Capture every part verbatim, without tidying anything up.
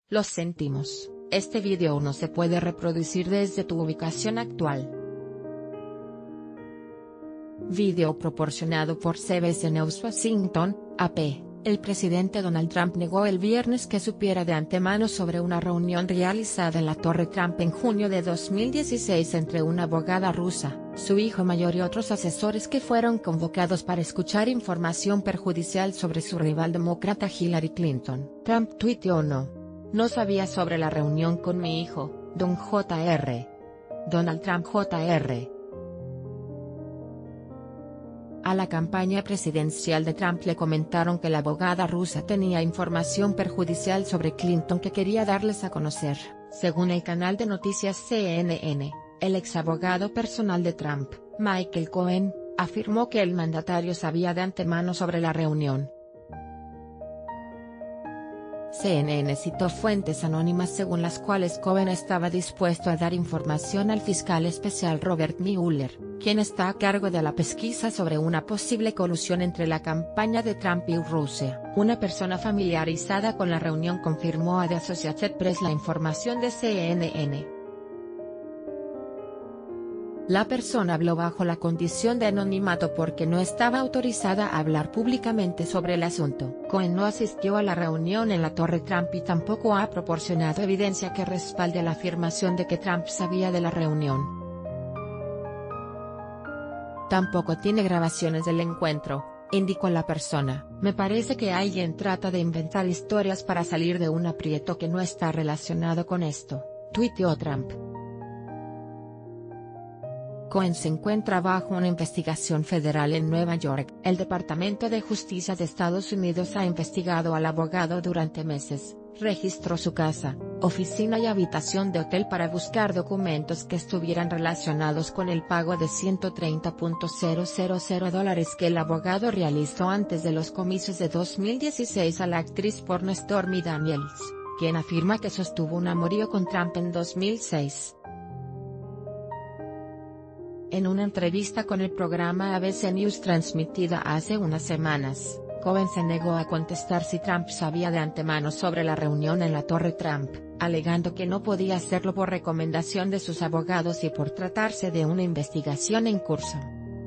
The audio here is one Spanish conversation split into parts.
Lo sentimos, este video no se puede reproducir desde tu ubicación actual. Video proporcionado por C B S News Washington, A P. El presidente Donald Trump negó el viernes que supiera de antemano sobre una reunión realizada en la Torre Trump en junio de dos mil dieciséis entre una abogada rusa, su hijo mayor y otros asesores que fueron convocados para escuchar información perjudicial sobre su rival demócrata Hillary Clinton. Trump tuiteó: no. No sabía sobre la reunión con mi hijo, Don J R Donald Trump J R A la campaña presidencial de Trump le comentaron que la abogada rusa tenía información perjudicial sobre Clinton que quería darles a conocer. Según el canal de noticias C N N, el exabogado personal de Trump, Michael Cohen, afirmó que el mandatario sabía de antemano sobre la reunión. C N N citó fuentes anónimas según las cuales Cohen estaba dispuesto a dar información al fiscal especial Robert Mueller, quien está a cargo de la pesquisa sobre una posible colusión entre la campaña de Trump y Rusia. Una persona familiarizada con la reunión confirmó a The Associated Press la información de C N N. La persona habló bajo la condición de anonimato porque no estaba autorizada a hablar públicamente sobre el asunto. Cohen no asistió a la reunión en la Torre Trump y tampoco ha proporcionado evidencia que respalde la afirmación de que Trump sabía de la reunión. Tampoco tiene grabaciones del encuentro, indicó la persona. Me parece que alguien trata de inventar historias para salir de un aprieto que no está relacionado con esto, tuiteó Trump. Cohen se encuentra bajo una investigación federal en Nueva York. El Departamento de Justicia de Estados Unidos ha investigado al abogado durante meses, registró su casa, oficina y habitación de hotel para buscar documentos que estuvieran relacionados con el pago de ciento treinta mil dólares que el abogado realizó antes de los comicios de dos mil dieciséis a la actriz porno Stormy Daniels, quien afirma que sostuvo un amorío con Trump en dos mil seis. En una entrevista con el programa A B C News transmitida hace unas semanas, Cohen se negó a contestar si Trump sabía de antemano sobre la reunión en la Torre Trump, alegando que no podía hacerlo por recomendación de sus abogados y por tratarse de una investigación en curso.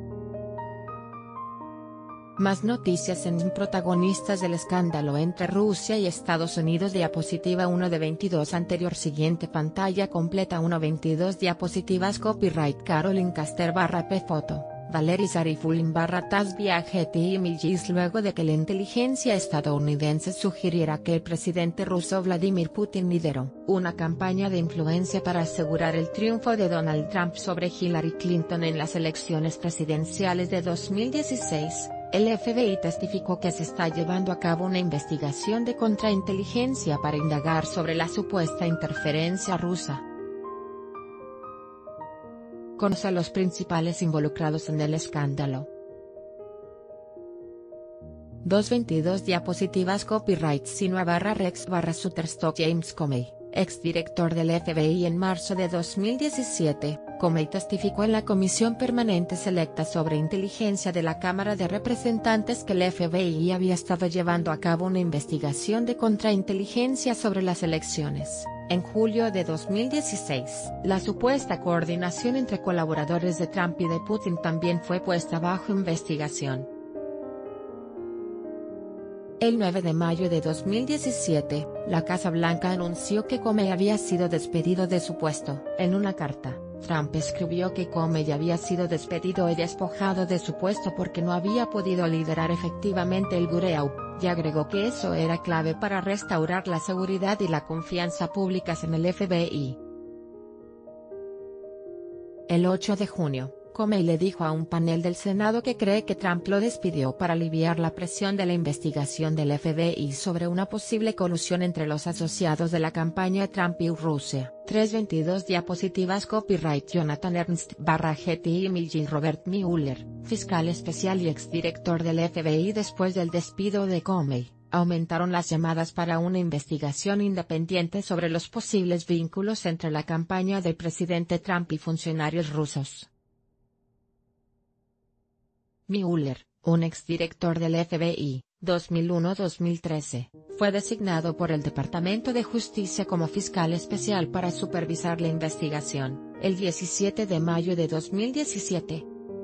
Más noticias en Protagonistas del escándalo entre Rusia y Estados Unidos. Diapositiva uno de veintidós. Anterior. Siguiente pantalla completa. uno veintidós. Diapositivas. Copyright Carolyn Caster barra P Foto, Valery Zarifulin barra Taz Getty Images. Luego de que la inteligencia estadounidense sugiriera que el presidente ruso Vladimir Putin lideró una campaña de influencia para asegurar el triunfo de Donald Trump sobre Hillary Clinton en las elecciones presidenciales de dos mil dieciséis, el F B I testificó que se está llevando a cabo una investigación de contrainteligencia para indagar sobre la supuesta interferencia rusa. Conoce a los principales involucrados en el escándalo. doscientos veintidós. Diapositivas. Copyright Sinua barra Rex barra Shutterstock. James Comey, exdirector del F B I. En marzo de dos mil diecisiete, Comey testificó en la Comisión Permanente Selecta sobre Inteligencia de la Cámara de Representantes que el F B I había estado llevando a cabo una investigación de contrainteligencia sobre las elecciones. En julio de dos mil dieciséis, la supuesta coordinación entre colaboradores de Trump y de Putin también fue puesta bajo investigación. El nueve de mayo de dos mil diecisiete, la Casa Blanca anunció que Comey había sido despedido de su puesto. En una carta, Trump escribió que Comey había sido despedido y despojado de su puesto porque no había podido liderar efectivamente el Bureau, y agregó que eso era clave para restaurar la seguridad y la confianza públicas en el F B I. El ocho de junio, Comey le dijo a un panel del Senado que cree que Trump lo despidió para aliviar la presión de la investigación del F B I sobre una posible colusión entre los asociados de la campaña de Trump y Rusia. trescientos veintidós. Diapositivas. Copyright Jonathan Ernst barra Getty Images. Robert Mueller, fiscal especial y exdirector del F B I. Después del despido de Comey, aumentaron las llamadas para una investigación independiente sobre los posibles vínculos entre la campaña del presidente Trump y funcionarios rusos. Mueller, un exdirector del F B I, dos mil uno a dos mil trece, fue designado por el Departamento de Justicia como fiscal especial para supervisar la investigación, el diecisiete de mayo de dos mil diecisiete.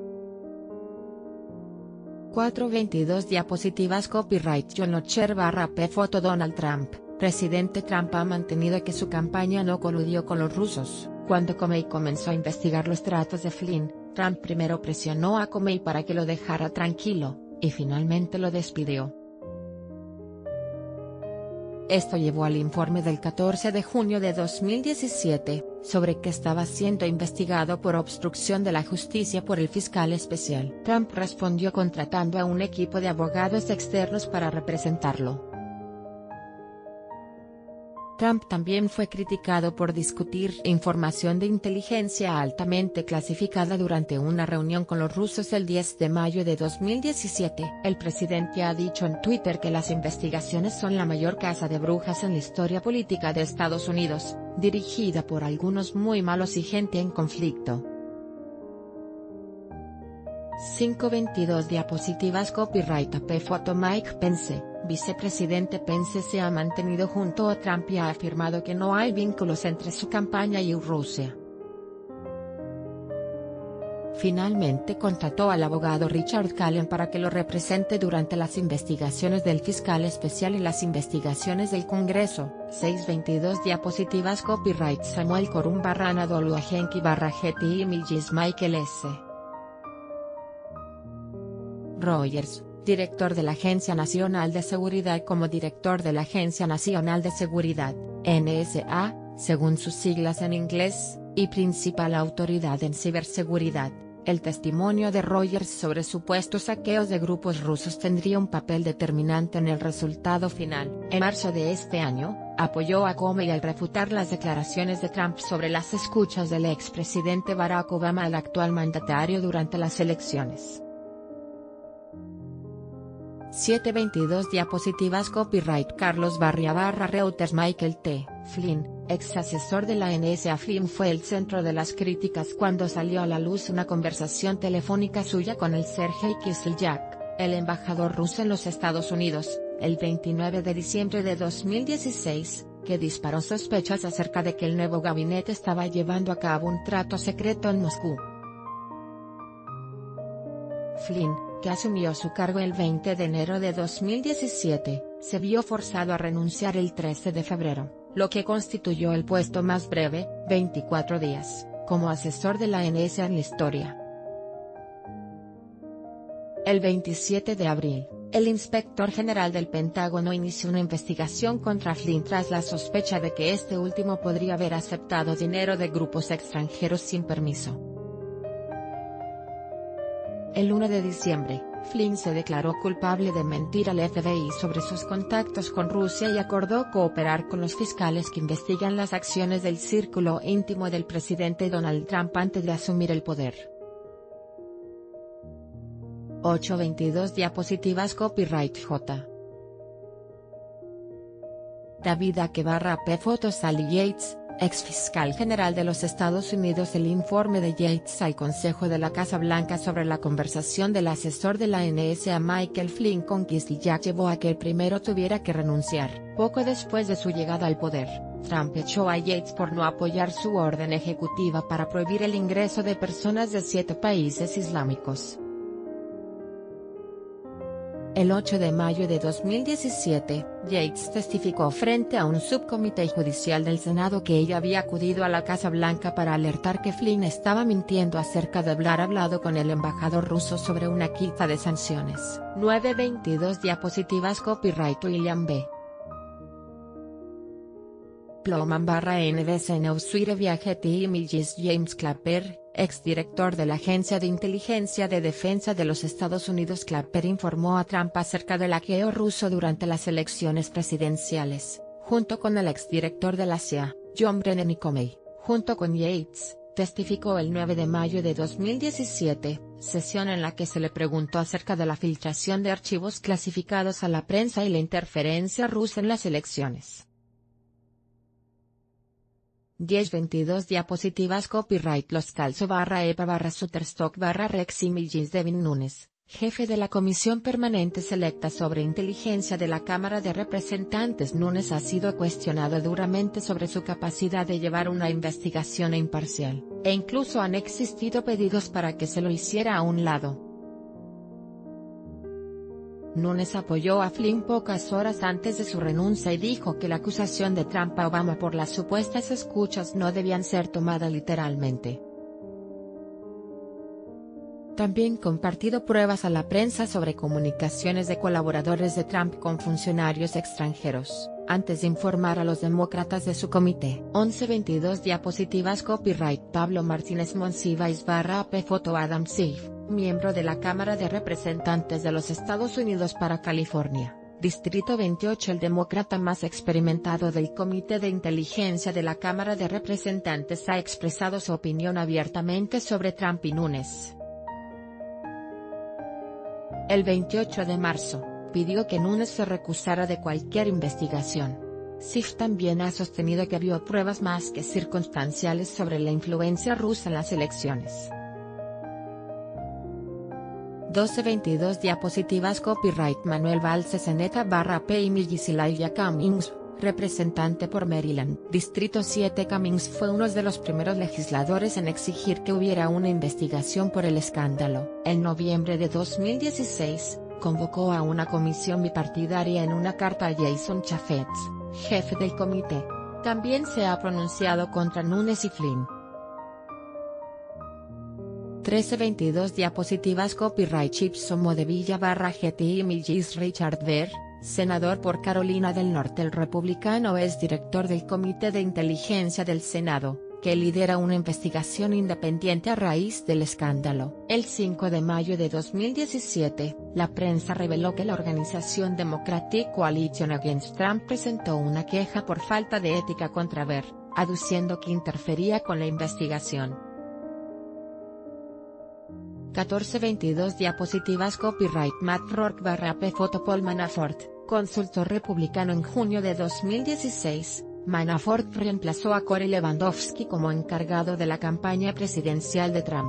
cuatrocientos veintidós diapositivas Copyright John Ocher barra P Foto Donald Trump. Presidente Trump ha mantenido que su campaña no coludió con los rusos. Cuando Comey comenzó a investigar los tratos de Flynn, Trump primero presionó a Comey para que lo dejara tranquilo, y finalmente lo despidió. Esto llevó al informe del catorce de junio de dos mil diecisiete, sobre que estaba siendo investigado por obstrucción de la justicia por el fiscal especial. Trump respondió contratando a un equipo de abogados externos para representarlo. Trump también fue criticado por discutir información de inteligencia altamente clasificada durante una reunión con los rusos el diez de mayo de dos mil diecisiete. El presidente ha dicho en Twitter que las investigaciones son la mayor caza de brujas en la historia política de Estados Unidos, dirigida por algunos muy malos y gente en conflicto. quinientas veintidós diapositivas Copyright A P Foto Mike Pence. Vicepresidente Pence se ha mantenido junto a Trump y ha afirmado que no hay vínculos entre su campaña y Rusia. Finalmente contrató al abogado Richard Cullen para que lo represente durante las investigaciones del fiscal especial y las investigaciones del Congreso. seiscientas veintidós diapositivas Copyright Samuel Corum barra Anadolu Agenki barra G T Images Michael S. Rogers, director de la Agencia Nacional de Seguridad como director de la Agencia Nacional de Seguridad, N S A, según sus siglas en inglés, y principal autoridad en ciberseguridad. El testimonio de Rogers sobre supuestos saqueos de grupos rusos tendría un papel determinante en el resultado final. En marzo de este año, apoyó a Comey al refutar las declaraciones de Trump sobre las escuchas del expresidente Barack Obama al actual mandatario durante las elecciones. setecientas veintidós diapositivas Copyright Carlos Barria barra Reuters Michael T. Flynn, ex asesor de la N S A. Flynn fue el centro de las críticas cuando salió a la luz una conversación telefónica suya con el Sergei Kislyak, el embajador ruso en los Estados Unidos, el veintinueve de diciembre de dos mil dieciséis, que disparó sospechas acerca de que el nuevo gabinete estaba llevando a cabo un trato secreto en Moscú. Flynn, que asumió su cargo el veinte de enero de dos mil diecisiete, se vio forzado a renunciar el trece de febrero, lo que constituyó el puesto más breve, veinticuatro días, como asesor de la N S A en la historia. El veintisiete de abril, el inspector general del Pentágono inició una investigación contra Flynn tras la sospecha de que este último podría haber aceptado dinero de grupos extranjeros sin permiso. El uno de diciembre, Flynn se declaró culpable de mentir al F B I sobre sus contactos con Rusia y acordó cooperar con los fiscales que investigan las acciones del círculo íntimo del presidente Donald Trump antes de asumir el poder. ochocientas veintidós diapositivas Copyright J. David Ake barra P Foto Sally Yates, ex fiscal general de los Estados Unidos. El informe de Yates al Consejo de la Casa Blanca sobre la conversación del asesor de la N S A Michael Flynn con Kislyak llevó a que el primero tuviera que renunciar. Poco después de su llegada al poder, Trump echó a Yates por no apoyar su orden ejecutiva para prohibir el ingreso de personas de siete países islámicos. El ocho de mayo de dos mil diecisiete, Yates testificó frente a un subcomité judicial del Senado que ella había acudido a la Casa Blanca para alertar que Flynn estaba mintiendo acerca de haber hablado con el embajador ruso sobre una quita de sanciones. novecientas veintidós diapositivas Copyright William B. Plowman barra N B C News Viaje T Images James Clapper, exdirector de la Agencia de Inteligencia de Defensa de los Estados Unidos. Clapper informó a Trump acerca del hackeo ruso durante las elecciones presidenciales, junto con el exdirector de la C I A, John Brennan y Comey, junto con Yates, testificó el nueve de mayo de dos mil diecisiete, sesión en la que se le preguntó acerca de la filtración de archivos clasificados a la prensa y la interferencia rusa en las elecciones. diez veintidós diapositivas Copyright Los Calzo barra Epa barra Shutterstock barra Rex Images Devin Nunes, jefe de la Comisión Permanente Selecta sobre Inteligencia de la Cámara de Representantes, Nunes ha sido cuestionado duramente sobre su capacidad de llevar una investigación imparcial, e incluso han existido pedidos para que se lo hiciera a un lado. Nunes apoyó a Flynn pocas horas antes de su renuncia y dijo que la acusación de Trump a Obama por las supuestas escuchas no debían ser tomadas literalmente. También compartido pruebas a la prensa sobre comunicaciones de colaboradores de Trump con funcionarios extranjeros, antes de informar a los demócratas de su comité. once veintidós diapositivas Copyright Pablo Martínez Monsiváis barra A P Foto Adam Schiff, miembro de la Cámara de Representantes de los Estados Unidos para California, Distrito veintiocho. El demócrata más experimentado del Comité de Inteligencia de la Cámara de Representantes ha expresado su opinión abiertamente sobre Trump y Nunes. El veintiocho de marzo, pidió que Nunes se recusara de cualquier investigación. Schiff también ha sostenido que vio pruebas más que circunstanciales sobre la influencia rusa en las elecciones. doce veintidós diapositivas Copyright Manuel Valls-Zeneta barra P. y Millicilaya Cummings, representante por Maryland, Distrito siete. Cummings fue uno de los primeros legisladores en exigir que hubiera una investigación por el escándalo. En noviembre de dos mil dieciséis, convocó a una comisión bipartidaria en una carta a Jason Chaffetz, jefe del comité. También se ha pronunciado contra Nunes y Flynn. trece veintidós diapositivas Copyright Chipson Modevilla barra G T y Millis Richard Ver, senador por Carolina del Norte. El republicano es director del Comité de Inteligencia del Senado, que lidera una investigación independiente a raíz del escándalo. El cinco de mayo de dos mil diecisiete, la prensa reveló que la organización Democratic Coalition Against Trump presentó una queja por falta de ética contra Ver, aduciendo que interfería con la investigación. catorce veintidós diapositivas Copyright Matt Rourke barra P. Foto Paul Manafort, consultor republicano. En junio de dos mil dieciséis, Manafort reemplazó a Corey Lewandowski como encargado de la campaña presidencial de Trump.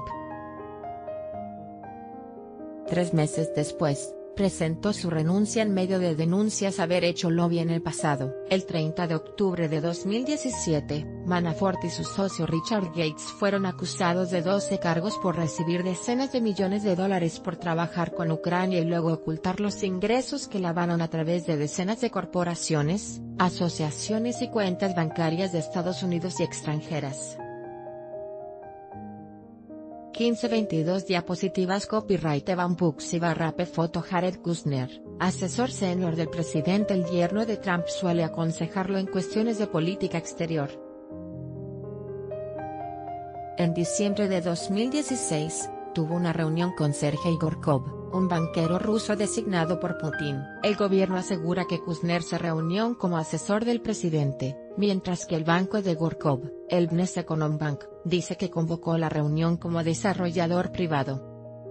Tres meses después, presentó su renuncia en medio de denuncias haber hecho lobby en el pasado. El treinta de octubre de dos mil diecisiete, Manafort y su socio Richard Gates fueron acusados de doce cargos por recibir decenas de millones de dólares por trabajar con Ucrania y luego ocultar los ingresos que lavaron a través de decenas de corporaciones, asociaciones y cuentas bancarias de Estados Unidos y extranjeras. quince veintidós diapositivas Copyright Evan Puxi barra P. Foto Jared Kushner, asesor senior del presidente. El yerno de Trump suele aconsejarlo en cuestiones de política exterior. En diciembre de dos mil dieciséis, tuvo una reunión con Sergei Gorkov, un banquero ruso designado por Putin. El gobierno asegura que Kushner se reunió como asesor del presidente, mientras que el banco de Gorkov, el Vneseconombank, dice que convocó la reunión como desarrollador privado.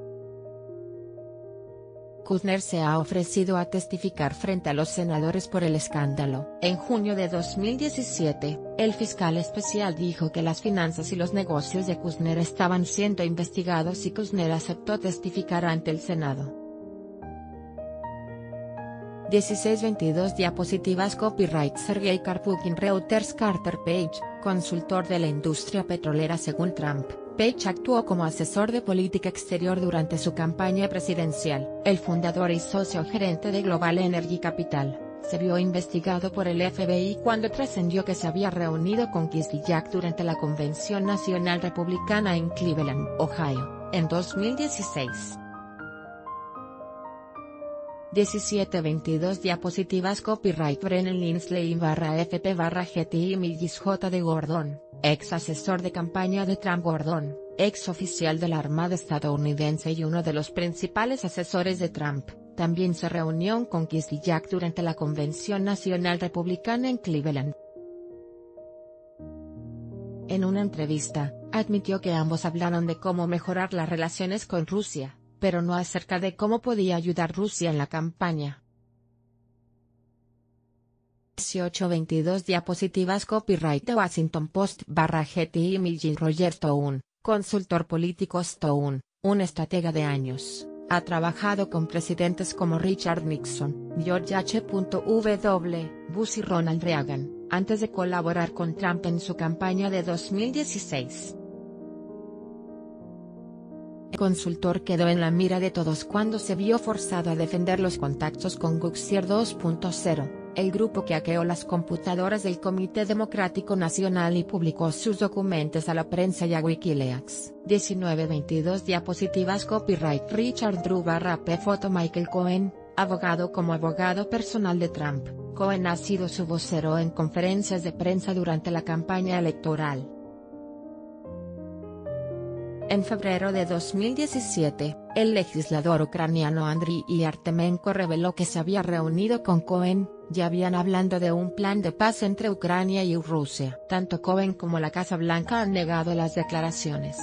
Kushner se ha ofrecido a testificar frente a los senadores por el escándalo. En junio de dos mil diecisiete, el fiscal especial dijo que las finanzas y los negocios de Kushner estaban siendo investigados y Kushner aceptó testificar ante el Senado. dieciséis veintidós diapositivas Copyright Sergei Karpukin Reuters Carter Page, consultor de la industria petrolera. Según Trump, Page actuó como asesor de política exterior durante su campaña presidencial. El fundador y socio gerente de Global Energy Capital, se vio investigado por el F B I cuando trascendió que se había reunido con Kislyak durante la Convención Nacional Republicana en Cleveland, Ohio, en dos mil dieciséis. diecisiete veintidós diapositivas Copyright Brennan Linsley barra F P barra G T y Millis J. de Gordon, ex asesor de campaña de Trump. Gordon, ex oficial de la Armada estadounidense y uno de los principales asesores de Trump, también se reunió con Kislyak durante la Convención Nacional Republicana en Cleveland. En una entrevista, admitió que ambos hablaron de cómo mejorar las relaciones con Rusia, pero no acerca de cómo podía ayudar Rusia en la campaña. dieciocho veintidós diapositivas Copyright The Washington Post barra G T y Millis Roger Stone, consultor político. Stone, un estratega de años, ha trabajado con presidentes como Richard Nixon, George H W Bush y Ronald Reagan, antes de colaborar con Trump en su campaña de dos mil dieciséis. El consultor quedó en la mira de todos cuando se vio forzado a defender los contactos con Guxier dos punto cero, el grupo que hackeó las computadoras del Comité Democrático Nacional y publicó sus documentos a la prensa y a Wikileaks. diecinueve veintidós diapositivas Copyright Richard Drew barra P Foto Michael Cohen, abogado. Como abogado personal de Trump, Cohen ha sido su vocero en conferencias de prensa durante la campaña electoral. En febrero de dos mil diecisiete, el legislador ucraniano Andriy Artemenko reveló que se había reunido con Cohen, ya habían hablando de un plan de paz entre Ucrania y Rusia. Tanto Cohen como la Casa Blanca han negado las declaraciones.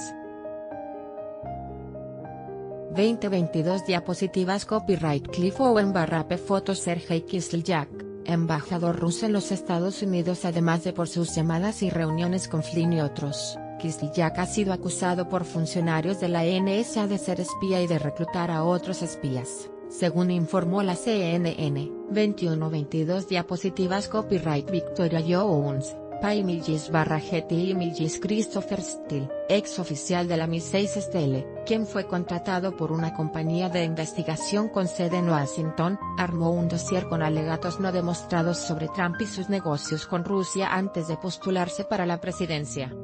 veinte veintidós diapositivas Copyright Cliff Owen barra P Foto Sergei Kislyak, embajador ruso en los Estados Unidos además de por sus llamadas y reuniones con Flynn y otros. Kislyak ha sido acusado por funcionarios de la N S A de ser espía y de reclutar a otros espías, según informó la C N N. veintiuno veintidós diapositivas Copyright Victoria Jones, P Images barra Getty Images Christopher Steele, ex oficial de la M I seis Stelle, quien fue contratado por una compañía de investigación con sede en Washington, armó un dossier con alegatos no demostrados sobre Trump y sus negocios con Rusia antes de postularse para la presidencia.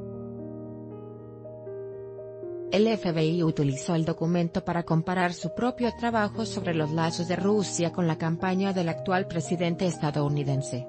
El F B I utilizó el documento para comparar su propio trabajo sobre los lazos de Rusia con la campaña del actual presidente estadounidense.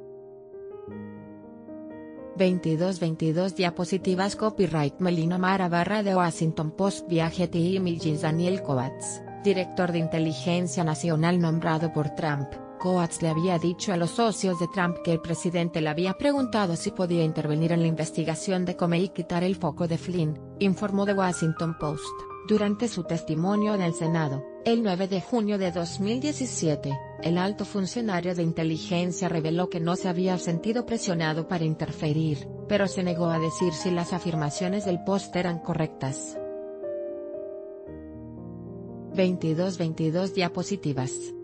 veintidós veintidós diapositivas Copyright Melina Mara barra de Washington Post via Getty Images Daniel Kovatz, director de inteligencia nacional nombrado por Trump. Kovatz le había dicho a los socios de Trump que el presidente le había preguntado si podía intervenir en la investigación de Comey y quitar el foco de Flynn, informó The Washington Post. Durante su testimonio en el Senado, el nueve de junio de dos mil diecisiete, el alto funcionario de inteligencia reveló que no se había sentido presionado para interferir, pero se negó a decir si las afirmaciones del Post eran correctas. veintidós veintidós diapositivas.